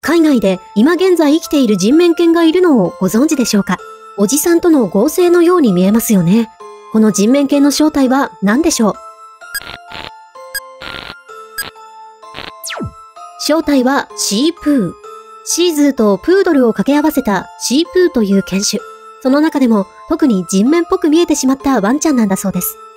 海外で今現在生きている人面犬がいるのをご存知でしょうか？おじさんとの合成のように見えますよね。この人面犬の正体は何でしょう？正体はシープー。シーズーとプードルを掛け合わせたシープーという犬種。その中でも特に人面っぽく見えてしまったワンちゃんなんだそうです。